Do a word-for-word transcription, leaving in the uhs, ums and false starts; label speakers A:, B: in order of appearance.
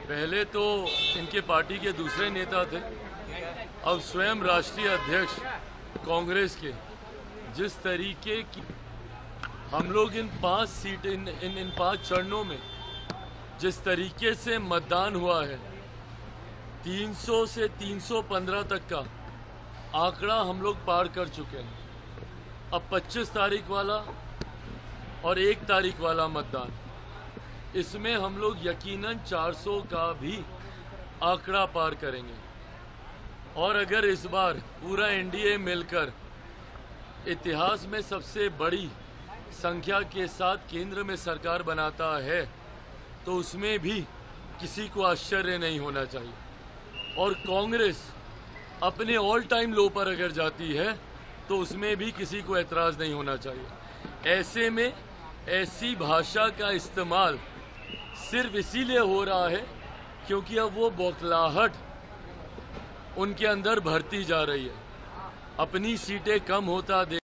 A: पहले तो इनके पार्टी के दूसरे नेता थे, अब स्वयं राष्ट्रीय अध्यक्ष कांग्रेस के जिस तरीके की हम लोग इन पांच सीट इन इन, इन पांच चरणों में जिस तरीके से मतदान हुआ है, तीन सौ से तीन सौ पंद्रह तक का आंकड़ा हम लोग पार कर चुके हैं। अब पच्चीस तारीख वाला और एक तारीख वाला मतदान, इसमें हम लोग यकीनन चार सौ का भी आंकड़ा पार करेंगे। और अगर इस बार पूरा एनडीए मिलकर इतिहास में सबसे बड़ी संख्या के साथ केंद्र में सरकार बनाता है, तो उसमें भी किसी को आश्चर्य नहीं होना चाहिए। और कांग्रेस अपने ऑल टाइम लो पर अगर जाती है, तो उसमें भी किसी को एतराज़ नहीं होना चाहिए। ऐसे में ऐसी भाषा का इस्तेमाल सिर्फ इसीलिए हो रहा है क्योंकि अब वो बौखलाहट उनके अंदर भरती जा रही है। अपनी सीटें कम होता दे